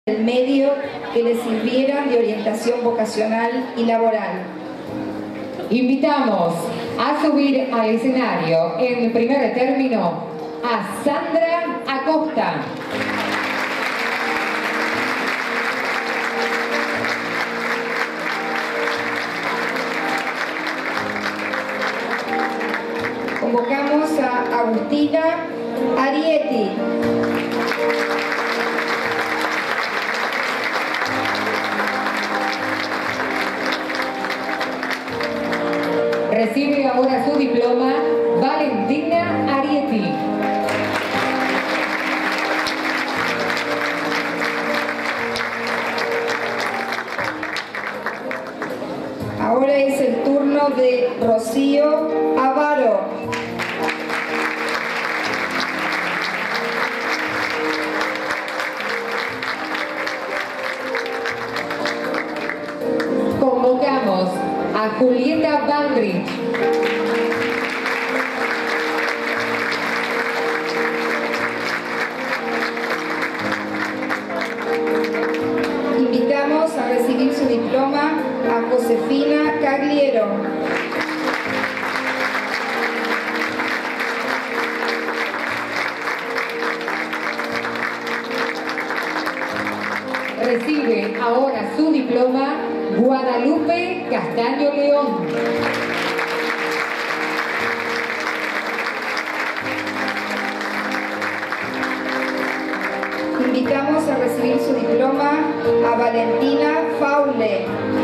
el medio que les sirvieran de orientación vocacional y laboral. Invitamos a subir al escenario en primer término a Sandra Acosta. Convocamos a Agustina Arietti. Recibe ahora su diploma Valentina Arietti. Ahora es el turno de Rocío Avaro. Convocamos a Julieta Bandrich. Invitamos a recibir su diploma a Josefina Cagliero. Recibe ahora su diploma Guadalupe Castaño León. Invitamos a recibir su diploma a Valentina Faule.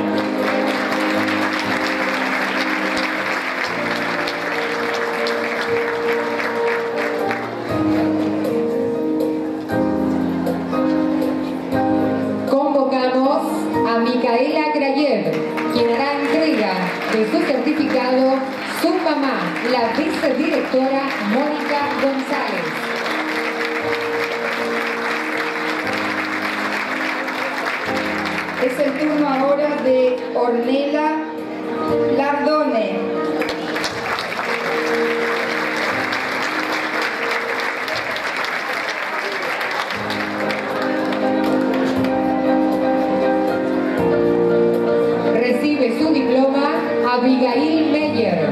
Convocamos a Micaela Grayev, quien hará entrega de su certificado su mamá, la vicedirectora Mónica González. Es el turno ahora de Ornella Lardone. Recibe su diploma Abigail Meyer.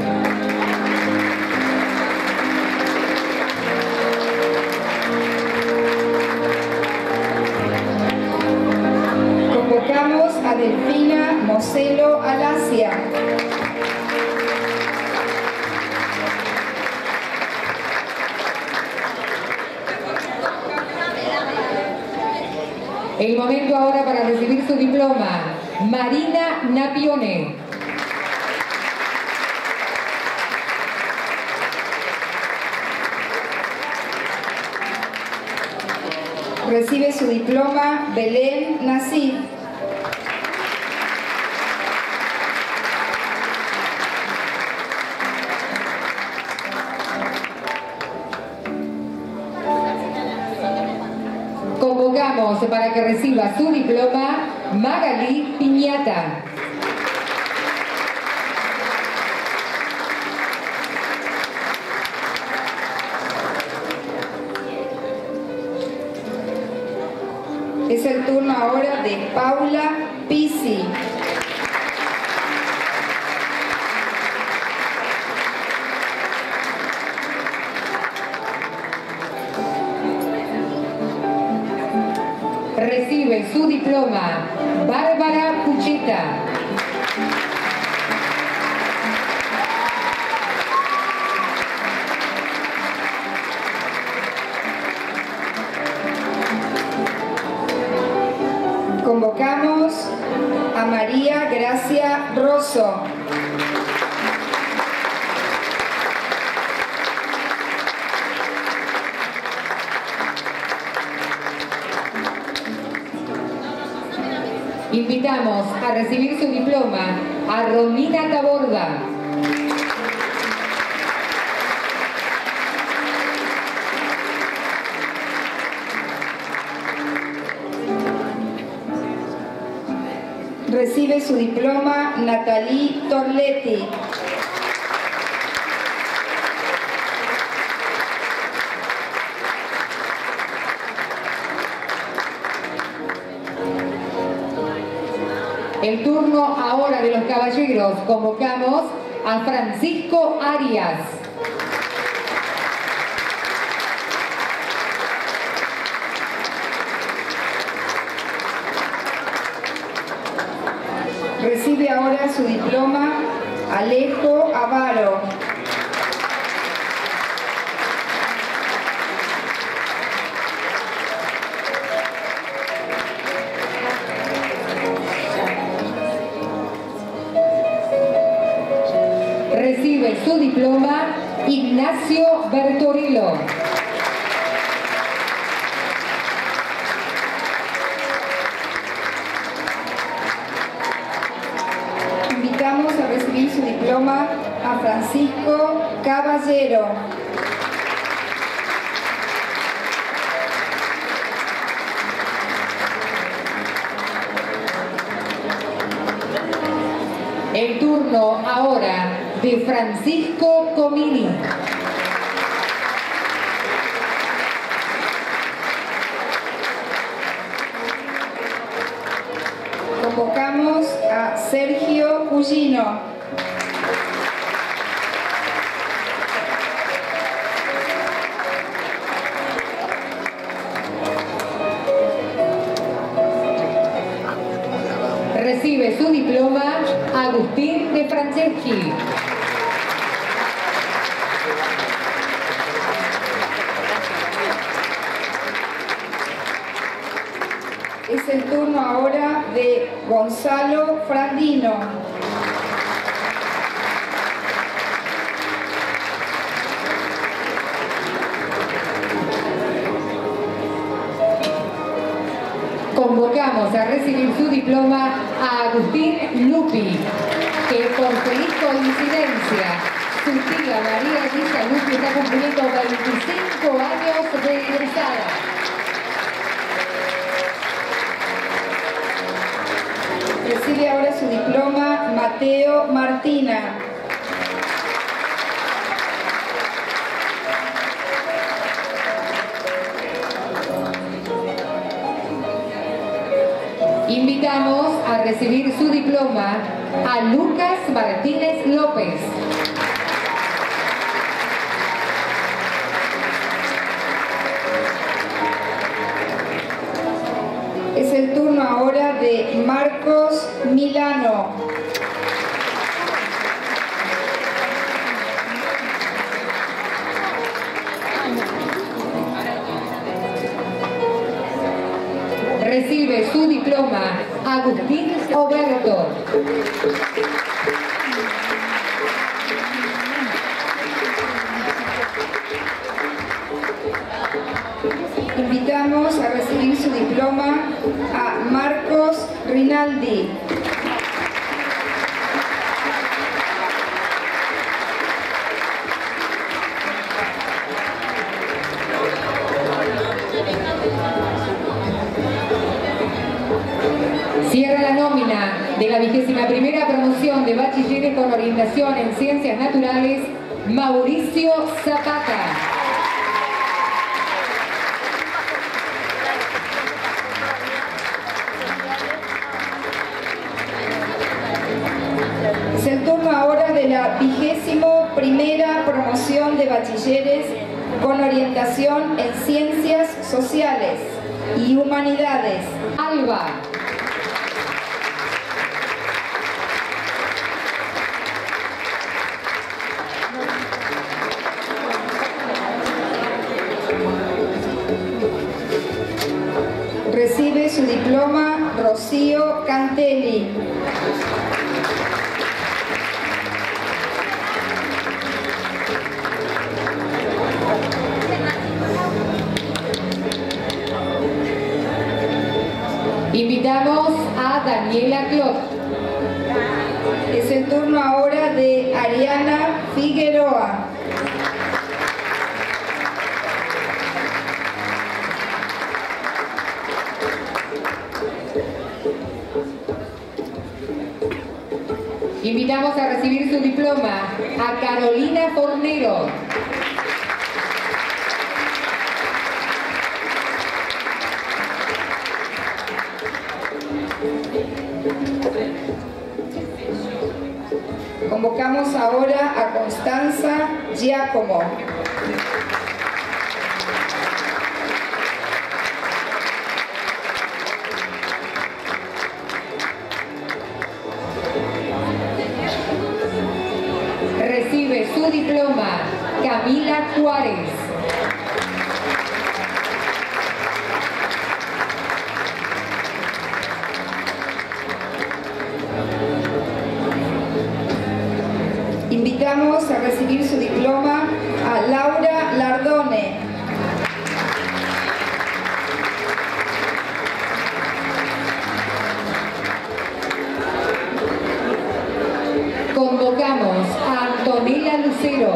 Convocamos a Delfina Moselo Alasia. El momento ahora para recibir su diploma, Marina Napione. Recibe su diploma Belén Nasif. Convocamos para que reciba su diploma Magalí Piñata. Es el turno ahora de Paula Pisi. Recibe su diploma Bárbara Pucheta. Convocamos a María Gracia Rosso. Invitamos a recibir su diploma a Romina Taborda. Recibe su diploma Natalie Torletti. El turno ahora de los caballeros. Convocamos a Francisco Arias. Recibe ahora su diploma Alejo Avaro. Recibe su diploma Ignacio Bertorilo. Invitamos a recibir su diploma a Francisco Caballero. El turno ahora de Francisco Comini. Convocamos a Sergio Cullino. Recibe su diploma Agustín de Franceschi. Es el turno ahora de Gonzalo Frandino. Convocamos a recibir su diploma a Agustín Lupi, que por feliz coincidencia, su tía María Elisa Lupi está cumpliendo 25 años de egresada. Recibe ahora su diploma Mateo Martina. Invitamos a recibir su diploma a Lucas Martínez López. Es el turno ahora de Marcos Milano. Recibe su diploma Agustín Oberto. Invitamos a recibir su diploma a Marcos Rinaldi. Cierra la nómina de la 21ª promoción de bachilleres con orientación en Ciencias Naturales, Mauricio Zapata. Es el turno ahora de la 21ª promoción de bachilleres con orientación en Ciencias Sociales y Humanidades. Alba. Recibe su diploma Rocío Cantelli. Invitamos a Daniela Clot. Es el turno ahora de Ariana Figueroa. Invitamos a recibir su diploma a Carolina Fornero. Convocamos ahora a Constanza Giacomo. Recibe su diploma Camila Juárez. Invitamos a recibir su diploma a Laura Lardone. Convocamos a Antonella Lucero.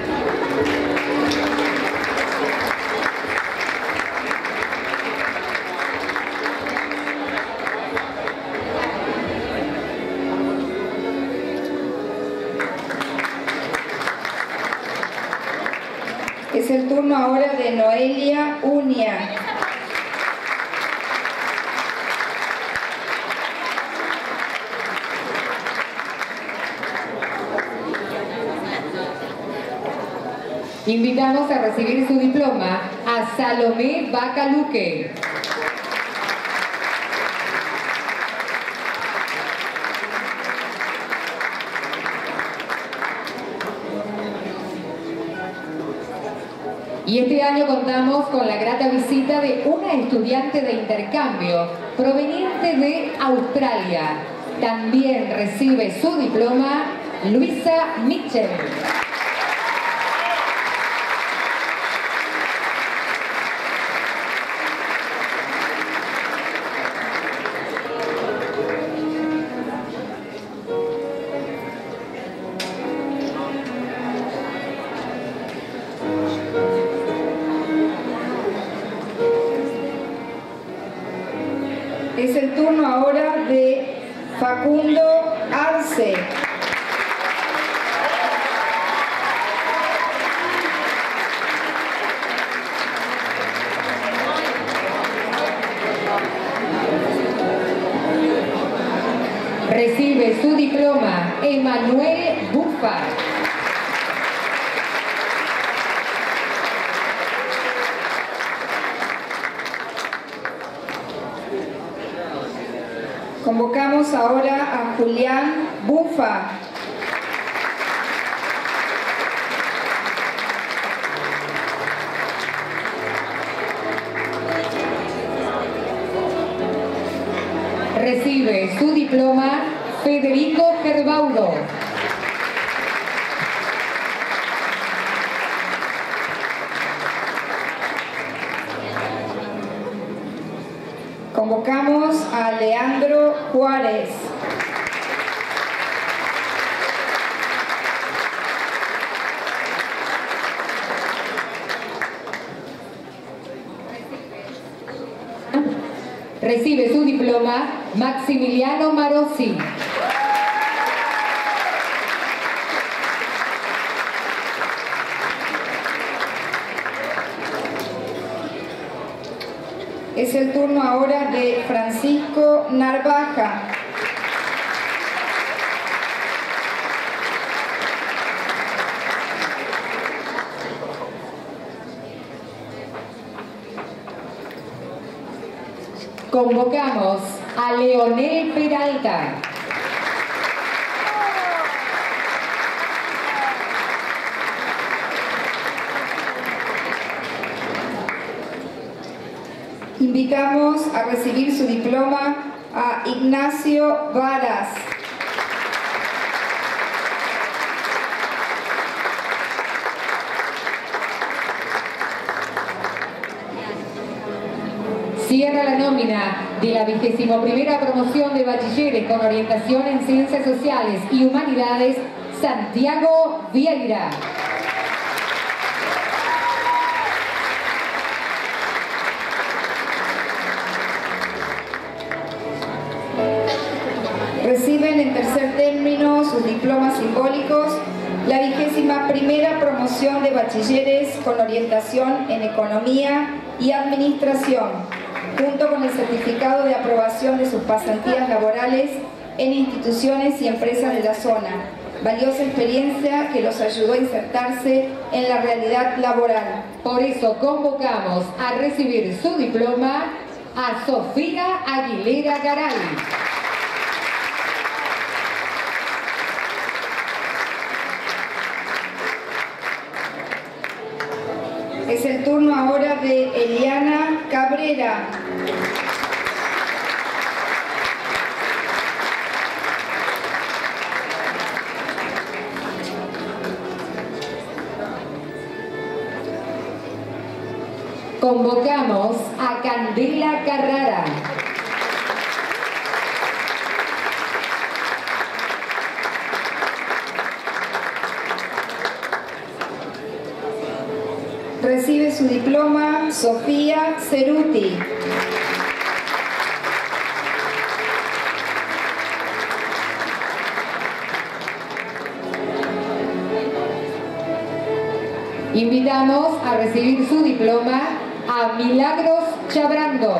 Es el turno ahora de Noelia Unia. Invitamos a recibir su diploma a Salomé Bacaluque. Y este año contamos con la grata visita de una estudiante de intercambio proveniente de Australia. También recibe su diploma Luisa Mitchell. Es el turno ahora de Facundo Arce. Recibe su diploma Emanuel Bufa. Convocamos ahora a Julián Bufa. Recibe su diploma Federico Gerbaudo. Convocamos a Leandro Juárez. Recibe su diploma Maximiliano Marossi. Es el turno ahora de Francisco Narvaja. Convocamos a Leonel Peralta. Invitamos a recibir su diploma a Ignacio Varas. Cierra la nómina de la 21ª promoción de bachilleres con orientación en Ciencias Sociales y Humanidades, Santiago Vieira. Reciben en tercer término sus diplomas simbólicos la 21ª promoción de bachilleres con orientación en Economía y Administración, junto con el certificado de aprobación de sus pasantías laborales en instituciones y empresas de la zona, valiosa experiencia que los ayudó a insertarse en la realidad laboral. Por eso convocamos a recibir su diploma a Sofía Aguilera Garay. Es el turno ahora de Eliana Cabrera. Convocamos a Candela Carrara. Recibe su diploma Sofía Ceruti. Invitamos a recibir su diploma a Milagros Chabrando.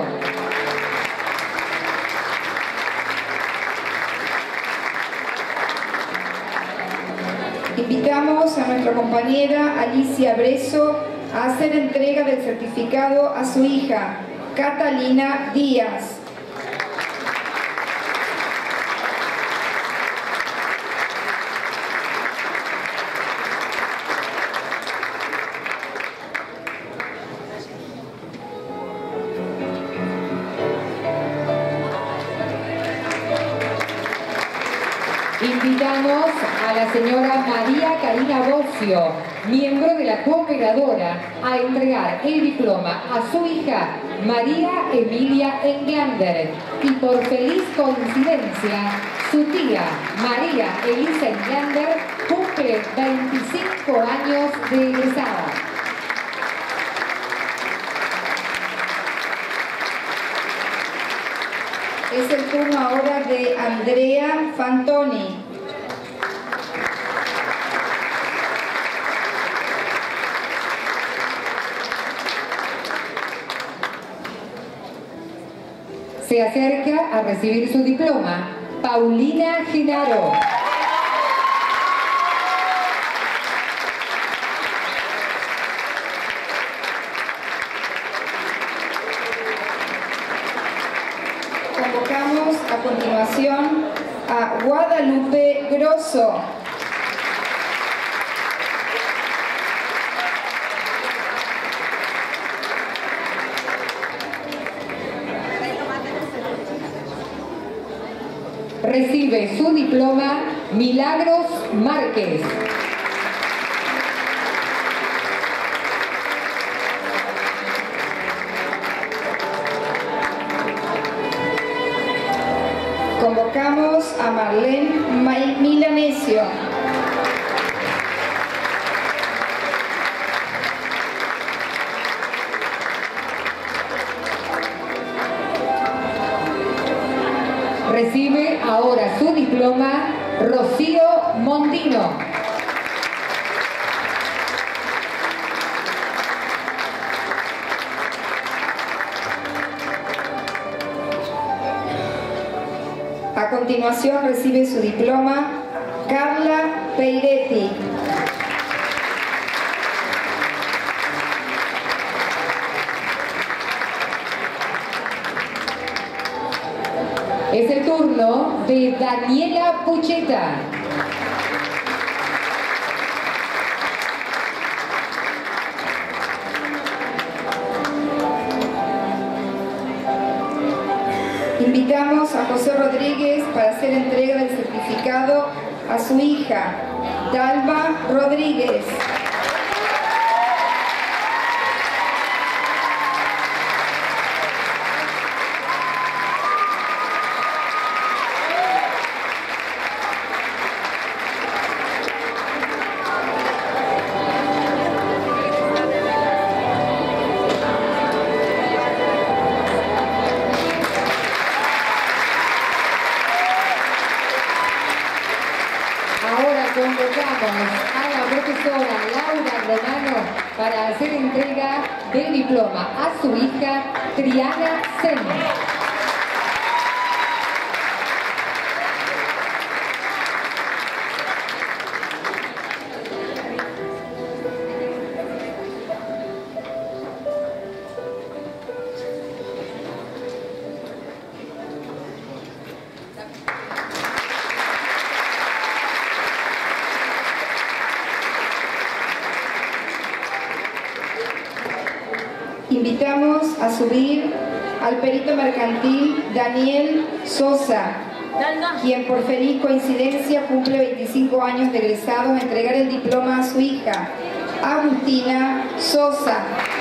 Invitamos a nuestra compañera Alicia Breso a hacer entrega del certificado a su hija, Catalina Díaz. Invitamos a la señora María Karina Bocio, miembro de la cooperadora, a entregar el diploma a su hija María Emilia Englander y por feliz coincidencia su tía María Elisa Englander cumple 25 años de egresada. Es el turno ahora de Andrea Fantoni. Se acerca a recibir su diploma Paulina Genaro. Convocamos a continuación a Guadalupe Grosso. Recibe su diploma Milagros Márquez. Convocamos a Marlene Milanesio. Recibe ahora su diploma Rocío Mondino. A continuación recibe su diploma Carla Peiretti. Es el turno de Daniela Pucheta. Invitamos a José Rodríguez para hacer entrega del certificado a su hija, Dalma Rodríguez. Convocamos a la profesora Laura Romano para hacer entrega del diploma a su hija Triana Sen. Invitamos a subir al perito mercantil Daniel Sosa, quien por feliz coincidencia cumple 25 años de egresado, a entregar el diploma a su hija, Agustina Sosa.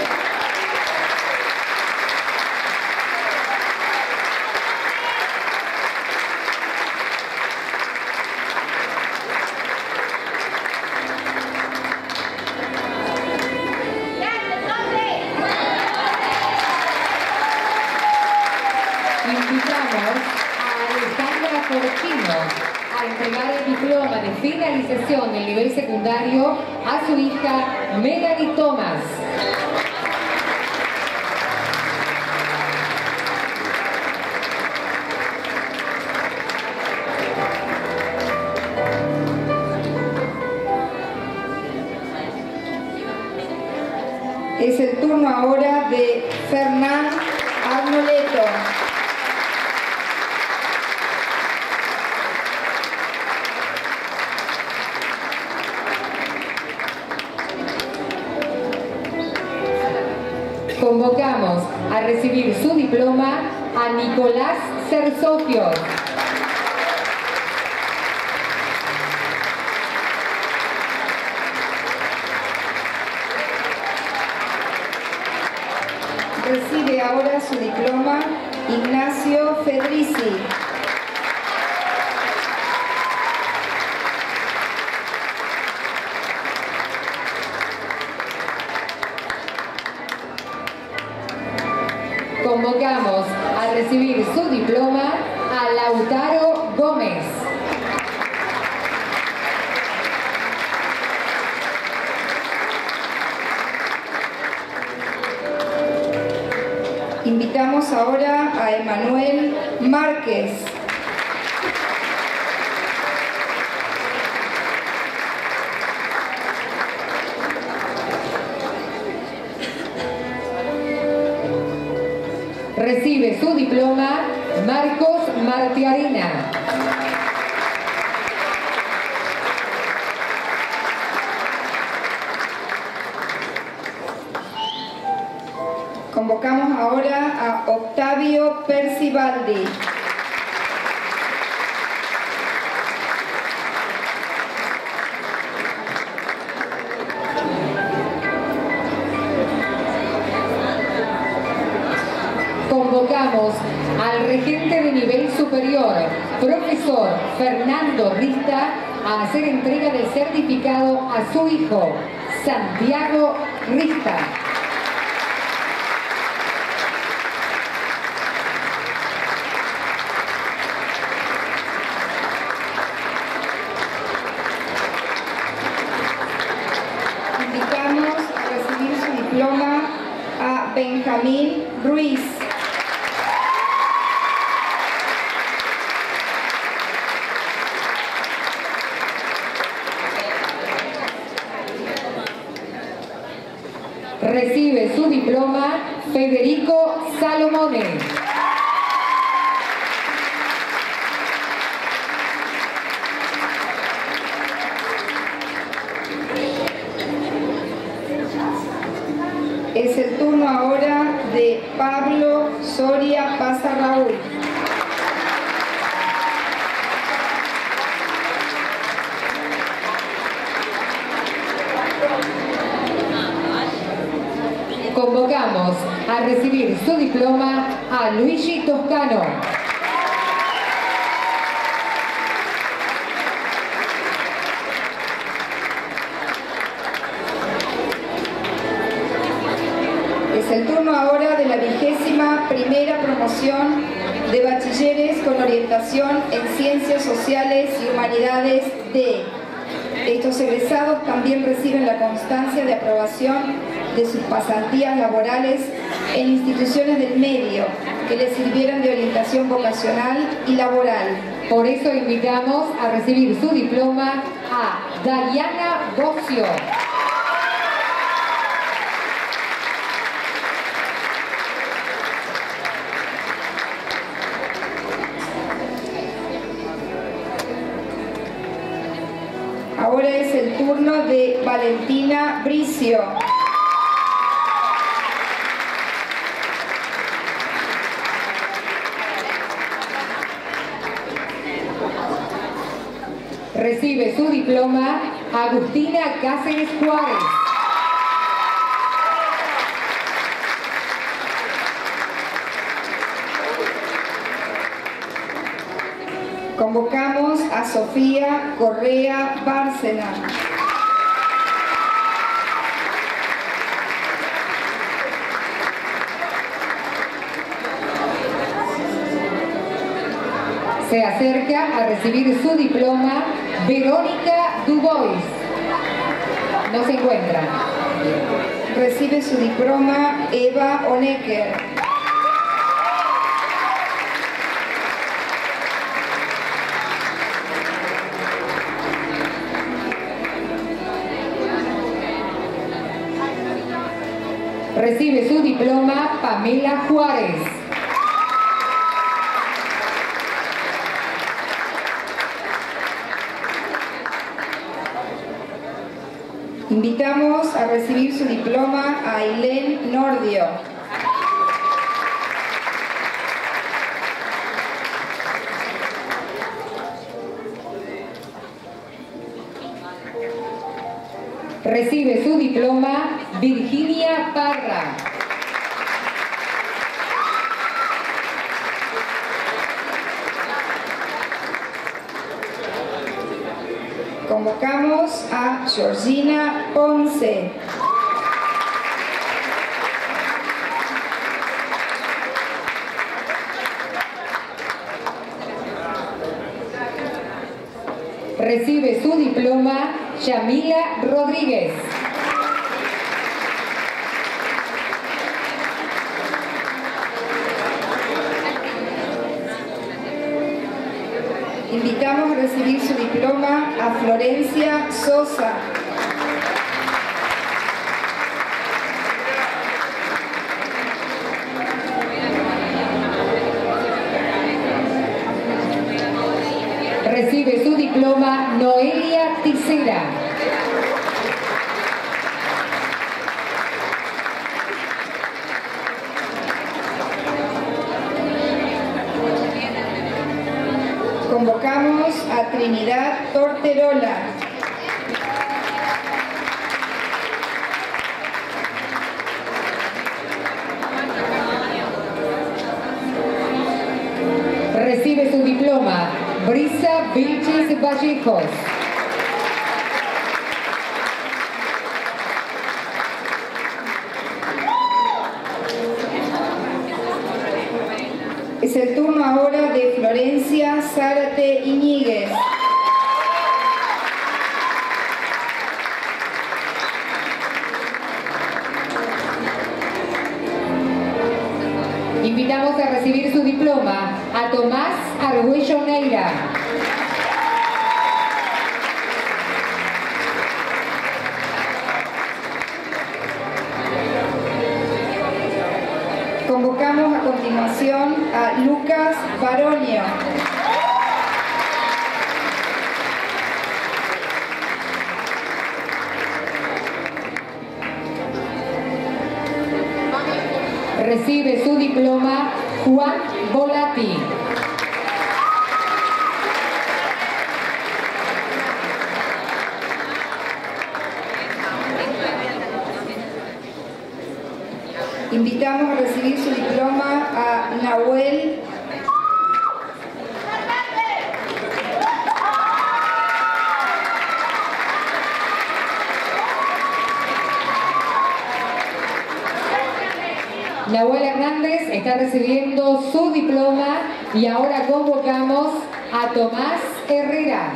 A entregar el diploma de finalización del nivel secundario a su hija Melanie Thomas. Es el turno ahora de Fernán Arnoleto. Convocamos a recibir su diploma a Nicolás Cersofios. Recibe ahora su diploma Ignacio Fedrici. Convocamos a recibir su diploma a Lautaro Gómez. Invitamos ahora a Emanuel Márquez. Recibe su diploma Marcos Martiarena. Convocamos ahora a Octavio Percibaldi. Convocamos al regente de nivel superior, profesor Fernando Rista, a hacer entrega del certificado a su hijo, Santiago Rista. Invitamos a recibir su diploma a Benjamín Ruiz. Recibe su diploma Federico Salomone. Es el turno ahora de Pablo Soria Pazarraúl. Convocamos a recibir su diploma a Luigi Toscano. Es el turno ahora de la 21ª promoción de bachilleres con orientación en Ciencias Sociales y Humanidades D. Estos egresados también reciben la constancia de aprobación de sus pasantías laborales en instituciones del medio que les sirvieran de orientación vocacional y laboral. Por eso invitamos a recibir su diploma a Dayana Bocio. Ahora es el turno de Valentina Bricio. Recibe su diploma Agustina Cáceres Juárez. Convocamos a Sofía Correa Bárcena. Se acerca a recibir su diploma Verónica Dubois. No se encuentra. Recibe su diploma Eva Onecker. Recibe su diploma Pamela Juárez. Invitamos a recibir su diploma a Ailén Nordio. Recibe su diploma Virginia Parra. Convocamos a Georgina Ponce. Recibe su diploma Yamila Rodríguez. Invitamos a recibir su diploma a Florencia Sosa. Recibe su diploma Noelia Tisera. Convocamos a Trinidad Torterola. Recibe su diploma Brisa Vilches Vallejos. Es el turno ahora de Florencia Zárate Iñiguez. Invitamos a recibir su diploma a Tomás Argüello Neira. Convocamos a continuación a Lucas Baronio. Recibe su diploma Juan Volati. Invitamos a recibir su diploma a Nahuel Hernández está recibiendo su diploma y ahora convocamos a Tomás Herrera.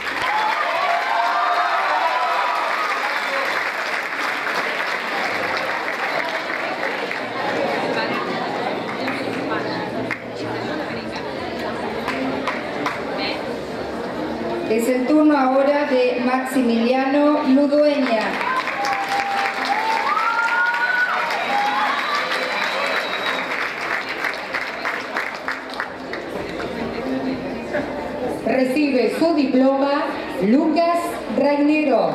Es el turno ahora de Maximiliano Ludueña. Recibe su diploma Lucas Rainero.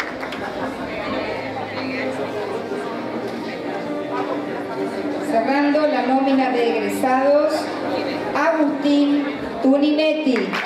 Cerrando egresados: Agustín Tuninetti.